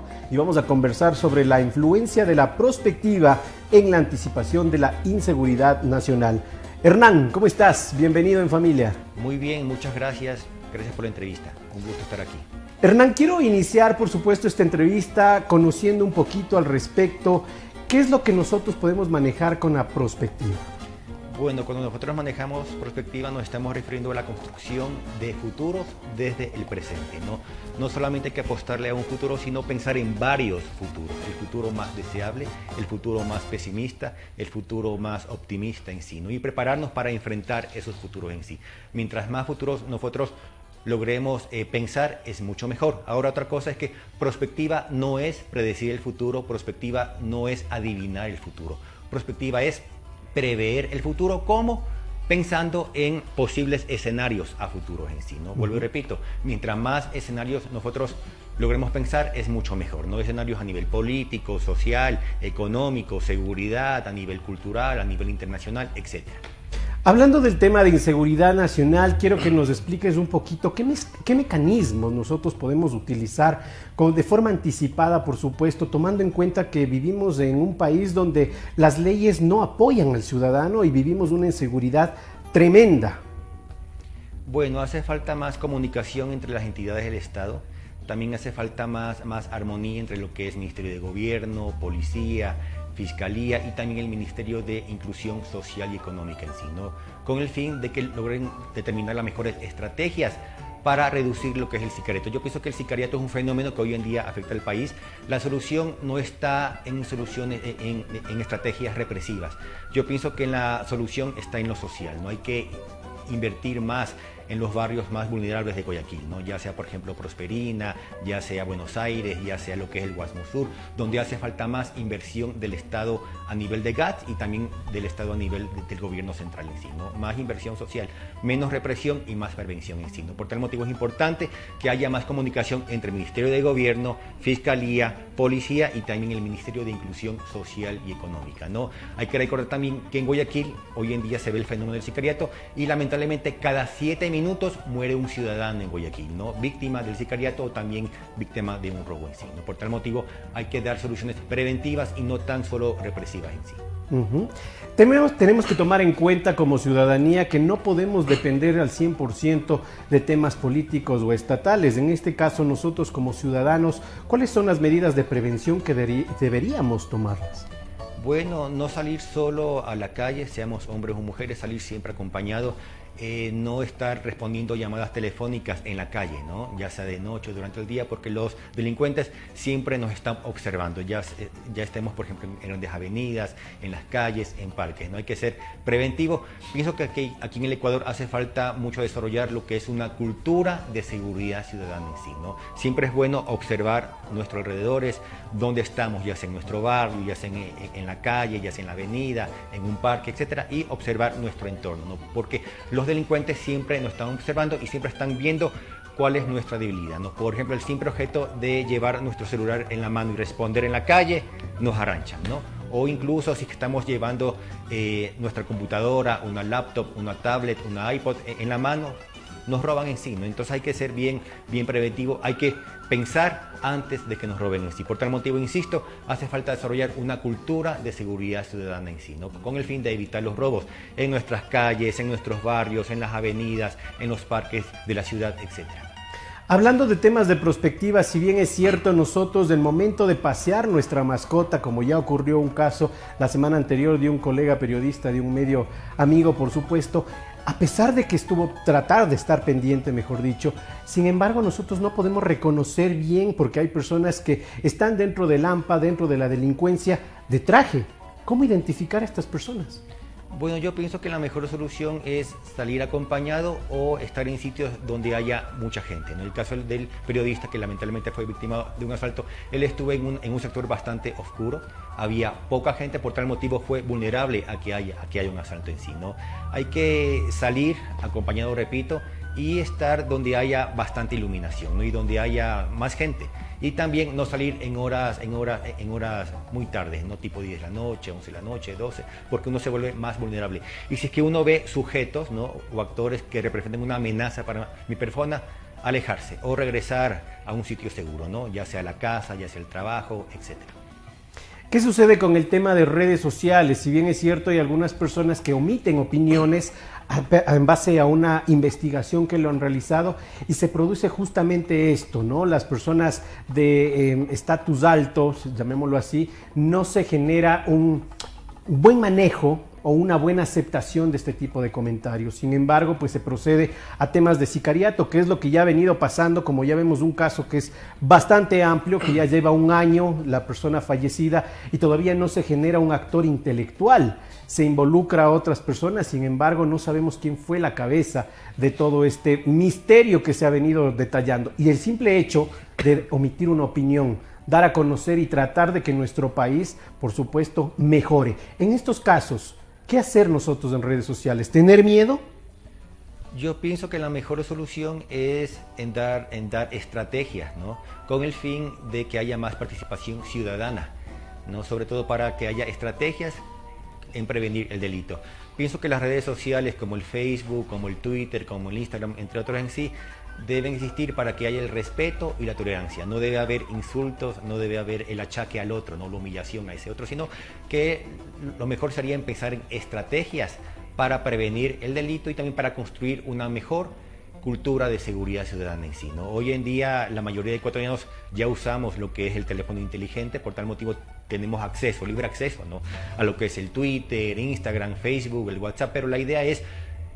y vamos a conversar sobre la influencia de la prospectiva en la anticipación de la inseguridad nacional. Hernán, ¿cómo estás? Bienvenido en familia. Muy bien, muchas gracias. Gracias por la entrevista. Un gusto estar aquí. Hernán, quiero iniciar, por supuesto, esta entrevista conociendo un poquito al respecto. ¿Qué es lo que nosotros podemos manejar con la prospectiva? Bueno, cuando nosotros manejamos prospectiva nos estamos refiriendo a la construcción de futuros desde el presente, ¿no? No solamente hay que apostarle a un futuro, sino pensar en varios futuros. El futuro más deseable, el futuro más pesimista, el futuro más optimista en sí, ¿no? Y prepararnos para enfrentar esos futuros en sí. Mientras más futuros nosotros logremos pensar, es mucho mejor. Ahora, otra cosa es que prospectiva no es predecir el futuro, prospectiva no es adivinar el futuro. Prospectiva es prever el futuro, ¿cómo? Pensando en posibles escenarios a futuros en sí, ¿no? Vuelvo y repito, mientras más escenarios nosotros logremos pensar, es mucho mejor, ¿no? Escenarios a nivel político, social, económico, seguridad, a nivel cultural, a nivel internacional, etcétera. Hablando del tema de inseguridad nacional, quiero que nos expliques un poquito qué mecanismos nosotros podemos utilizar de forma anticipada, por supuesto, tomando en cuenta que vivimos en un país donde las leyes no apoyan al ciudadano y vivimos una inseguridad tremenda. Bueno, hace falta más comunicación entre las entidades del Estado. También hace falta más armonía entre lo que es Ministerio de Gobierno, Policía, Fiscalía y también el Ministerio de Inclusión Social y Económica en sí, ¿no? Con el fin de que logren determinar las mejores estrategias para reducir lo que es el sicariato. Yo pienso que el sicariato es un fenómeno que hoy en día afecta al país. La solución no está en soluciones, en estrategias represivas. Yo pienso que la solución está en lo social, ¿no? Hay que invertir más en los barrios más vulnerables de Guayaquil, ¿no? Ya sea, por ejemplo, Prosperina, ya sea Buenos Aires, ya sea lo que es el Guasmo Sur, donde hace falta más inversión del Estado a nivel de GATS y también del Estado a nivel del gobierno central en sí, ¿no? Más inversión social, menos represión y más prevención en sí, ¿no? Por tal motivo es importante que haya más comunicación entre el Ministerio de Gobierno, Fiscalía, Policía y también el Ministerio de Inclusión Social y Económica, ¿no? Hay que recordar también que en Guayaquil hoy en día se ve el fenómeno del sicariato y lamentablemente cada 7 minutos muere un ciudadano en Guayaquil, ¿no? Víctima del sicariato o también víctima de un robo en sí, ¿no? Por tal motivo hay que dar soluciones preventivas y no tan solo represivas en sí. Tenemos que tomar en cuenta como ciudadanía que no podemos depender al 100% de temas políticos o estatales. En este caso, nosotros como ciudadanos, ¿cuáles son las medidas de prevención que deberíamos tomarlas? Bueno, no salir solo a la calle, seamos hombres o mujeres, salir siempre acompañado. No estar respondiendo llamadas telefónicas en la calle, ¿no? Ya sea de noche o durante el día, porque los delincuentes siempre nos están observando, ya estemos, por ejemplo, en grandes avenidas, en las calles, en parques, ¿no? Hay que ser preventivo. Pienso que aquí en el Ecuador hace falta mucho desarrollar lo que es una cultura de seguridad ciudadana en sí, ¿no? Siempre es bueno observar nuestros alrededores, dónde estamos, ya sea en nuestro barrio, ya sea en la calle, ya sea en la avenida, en un parque, etcétera, y observar nuestro entorno, ¿no? Porque los delincuentes siempre nos están observando y siempre están viendo cuál es nuestra debilidad, ¿no? Por ejemplo, el simple objeto de llevar nuestro celular en la mano y responder en la calle nos arranchan, ¿no? O incluso si estamos llevando nuestra computadora, una laptop, una tablet, una iPod en la mano, nos roban en sí, ¿no? Entonces hay que ser bien preventivo, hay que pensar antes de que nos roben en sí. Por tal motivo, insisto, hace falta desarrollar una cultura de seguridad ciudadana en sí, ¿no? Con el fin de evitar los robos en nuestras calles, en nuestros barrios, en las avenidas, en los parques de la ciudad, etcétera. Hablando de temas de prospectiva, si bien es cierto, nosotros del momento de pasear nuestra mascota, como ya ocurrió un caso la semana anterior de un colega periodista de un medio amigo, por supuesto, a pesar de que tratar de estar pendiente, mejor dicho, sin embargo nosotros no podemos reconocer bien porque hay personas que están dentro del AMPA, dentro de la delincuencia, de traje. ¿Cómo identificar a estas personas? Bueno, yo pienso que la mejor solución es salir acompañado o estar en sitios donde haya mucha gente, ¿no? En el caso del periodista que lamentablemente fue víctima de un asalto, él estuvo en un sector bastante oscuro, había poca gente, por tal motivo fue vulnerable a que haya un asalto en sí, ¿no? Hay que salir acompañado, repito, y estar donde haya bastante iluminación, ¿no? Y donde haya más gente. Y también no salir en horas muy tardes, ¿no? Tipo 10 de la noche, 11 de la noche, 12, porque uno se vuelve más vulnerable. Y si es que uno ve sujetos, ¿no? O actores que representan una amenaza para mi persona, alejarse o regresar a un sitio seguro, ¿no? Ya sea la casa, ya sea el trabajo, etc. ¿Qué sucede con el tema de redes sociales? Si bien es cierto, hay algunas personas que omiten opiniones en base a una investigación que lo han realizado y se produce justamente esto, ¿no? Las personas de estatus altos, llamémoslo así, no se genera un buen manejo o una buena aceptación de este tipo de comentarios. Sin embargo, pues se procede a temas de sicariato, que es lo que ya ha venido pasando, como ya vemos un caso que es bastante amplio, que ya lleva un año la persona fallecida y todavía no se genera un actor intelectual. Se involucra a otras personas, sin embargo, no sabemos quién fue la cabeza de todo este misterio que se ha venido detallando. Y el simple hecho de omitir una opinión, dar a conocer y tratar de que nuestro país, por supuesto, mejore. En estos casos, ¿qué hacer nosotros en redes sociales? ¿Tener miedo? Yo pienso que la mejor solución es en dar estrategias, ¿no? Con el fin de que haya más participación ciudadana, ¿no? Sobre todo para que haya estrategias en prevenir el delito. Pienso que las redes sociales como el Facebook, como el Twitter, como el Instagram, entre otros en sí, deben existir para que haya el respeto y la tolerancia. No debe haber insultos, no debe haber el achaque al otro, no la humillación a ese otro, sino que lo mejor sería empezar en estrategias para prevenir el delito y también para construir una mejor cultura de seguridad ciudadana en sí, ¿no? Hoy en día la mayoría de ecuatorianos ya usamos lo que es el teléfono inteligente, por tal motivo tenemos acceso, libre acceso, ¿no? A lo que es el Twitter, Instagram, Facebook, el WhatsApp, pero la idea es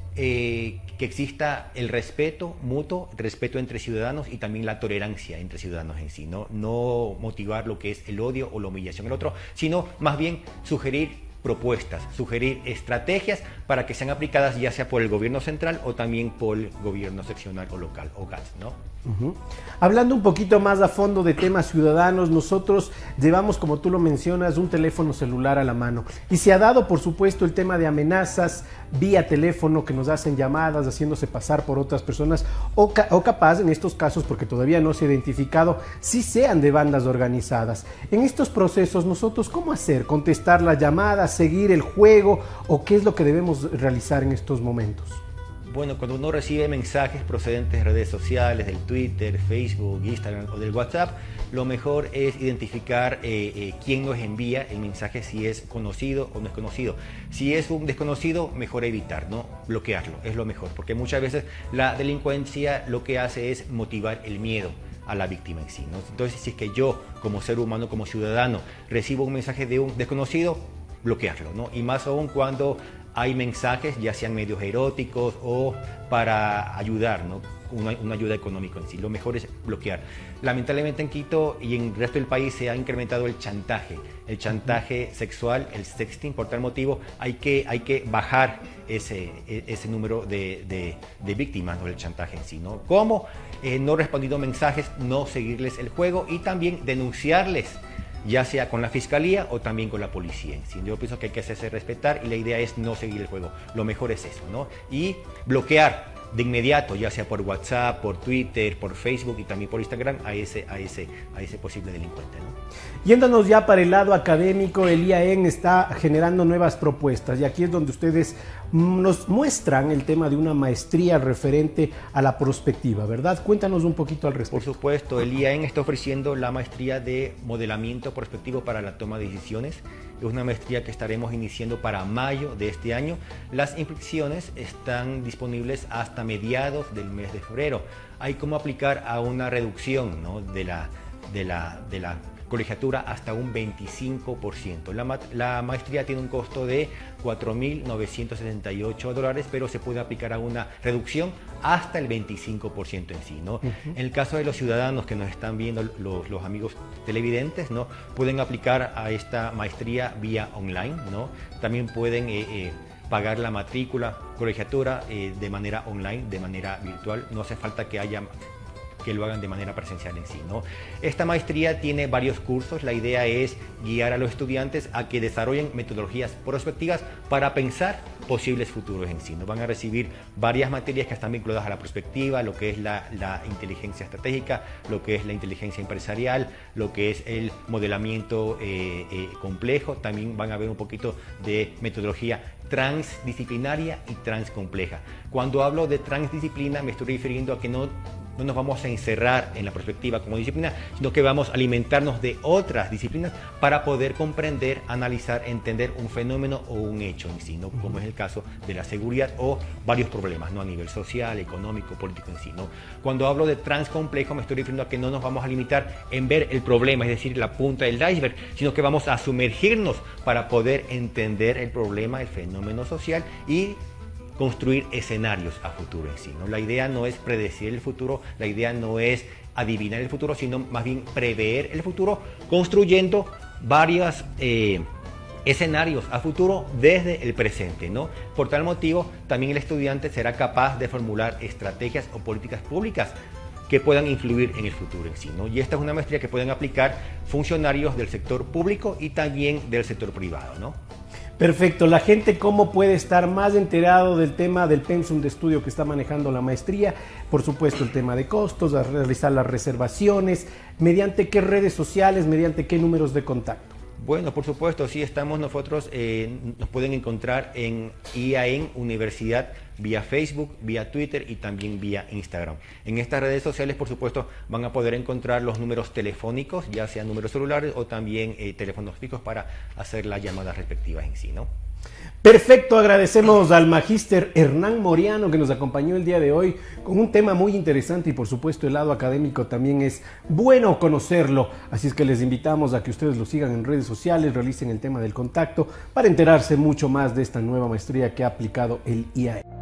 que exista el respeto mutuo, respeto entre ciudadanos y también la tolerancia entre ciudadanos en sí, ¿no? No motivar lo que es el odio o la humillación al otro, sino más bien sugerir propuestas, sugerir estrategias para que sean aplicadas ya sea por el gobierno central o también por el gobierno seccional o local o GATS, ¿no? Hablando un poquito más a fondo de temas ciudadanos, nosotros llevamos, como tú lo mencionas, un teléfono celular a la mano y se ha dado, por supuesto, el tema de amenazas vía teléfono que nos hacen llamadas haciéndose pasar por otras personas o capaz en estos casos, porque todavía no se ha identificado, si sean de bandas organizadas. En estos procesos, nosotros, ¿cómo hacer? ¿Contestar las llamadas, seguir el juego o qué es lo que debemos realizar en estos momentos? Bueno, cuando uno recibe mensajes procedentes de redes sociales, del Twitter, Facebook, Instagram o del WhatsApp, lo mejor es identificar quién nos envía el mensaje, si es conocido o no es conocido. Si es un desconocido, mejor evitar, ¿no? Bloquearlo, es lo mejor, porque muchas veces la delincuencia lo que hace es motivar el miedo a la víctima en sí, ¿no? Entonces, si es que yo, como ser humano, como ciudadano, recibo un mensaje de un desconocido, bloquearlo, ¿no? Y más aún cuando hay mensajes, ya sean medios eróticos o para ayudar, ¿no? Una ayuda económica en sí. Lo mejor es bloquear. Lamentablemente en Quito y en el resto del país se ha incrementado el chantaje sexual, el sexting. Por tal motivo hay que bajar ese número de víctimas, ¿no? Del chantaje en sí, ¿no? ¿Cómo? No respondiendo mensajes, no seguirles el juego y también denunciarles, ya sea con la fiscalía o también con la policía. Yo pienso que hay que hacerse respetar y la idea es no seguir el juego. Lo mejor es eso, ¿no? Y bloquear de inmediato, ya sea por WhatsApp, por Twitter, por Facebook y también por Instagram a ese posible delincuente, ¿no? Yéndonos ya para el lado académico, el IAEN está generando nuevas propuestas y aquí es donde ustedes nos muestran el tema de una maestría referente a la prospectiva, ¿verdad? Cuéntanos un poquito al respecto. Por supuesto, el IAEN está ofreciendo la maestría de modelamiento prospectivo para la toma de decisiones. Es una maestría que estaremos iniciando para mayo de este año. Las inscripciones están disponibles hasta mediados del mes de febrero. Hay cómo aplicar a una reducción, ¿no? de la colegiatura hasta un 25%. La maestría tiene un costo de $4.978, pero se puede aplicar a una reducción hasta el 25% en sí, ¿no? En el caso de los ciudadanos que nos están viendo, los amigos televidentes, ¿no? Pueden aplicar a esta maestría vía online, ¿no? También pueden pagar la matrícula, colegiatura de manera online, de manera virtual. No hace falta que lo hagan de manera presencial en sí, ¿no? Esta maestría tiene varios cursos. La idea es guiar a los estudiantes a que desarrollen metodologías prospectivas para pensar posibles futuros en sí, ¿no? Van a recibir varias materias que están vinculadas a la prospectiva, lo que es la inteligencia estratégica, lo que es la inteligencia empresarial, lo que es el modelamiento complejo. También van a ver un poquito de metodología transdisciplinaria y transcompleja. Cuando hablo de transdisciplina me estoy refiriendo a que no no nos vamos a encerrar en la perspectiva como disciplina, sino que vamos a alimentarnos de otras disciplinas para poder comprender, analizar, entender un fenómeno o un hecho en sí, ¿no? Como es el caso de la seguridad o varios problemas, ¿no? A nivel social, económico, político en sí, ¿no? Cuando hablo de transcomplejo me estoy refiriendo a que no nos vamos a limitar en ver el problema, es decir, la punta del iceberg, sino que vamos a sumergirnos para poder entender el problema, el fenómeno social y construir escenarios a futuro en sí, ¿no? La idea no es predecir el futuro, la idea no es adivinar el futuro, sino más bien prever el futuro, construyendo varios escenarios a futuro desde el presente, ¿no? Por tal motivo, también el estudiante será capaz de formular estrategias o políticas públicas que puedan influir en el futuro en sí, ¿no? Y esta es una maestría que pueden aplicar funcionarios del sector público y también del sector privado, ¿no? Perfecto. La gente, ¿cómo puede estar más enterado del tema del pensum de estudio que está manejando la maestría? Por supuesto, el tema de costos, a realizar las reservaciones, mediante qué redes sociales, mediante qué números de contacto. Bueno, por supuesto, sí estamos nosotros, nos pueden encontrar en IAEN Universidad vía Facebook, vía Twitter y también vía Instagram. En estas redes sociales, por supuesto, van a poder encontrar los números telefónicos, ya sean números celulares o también teléfonos fijos para hacer las llamadas respectivas en sí, ¿no? Perfecto, agradecemos al magíster Hernán Moriano que nos acompañó el día de hoy con un tema muy interesante y por supuesto el lado académico también es bueno conocerlo, así es que les invitamos a que ustedes lo sigan en redes sociales, realicen el tema del contacto para enterarse mucho más de esta nueva maestría que ha aplicado el IAE.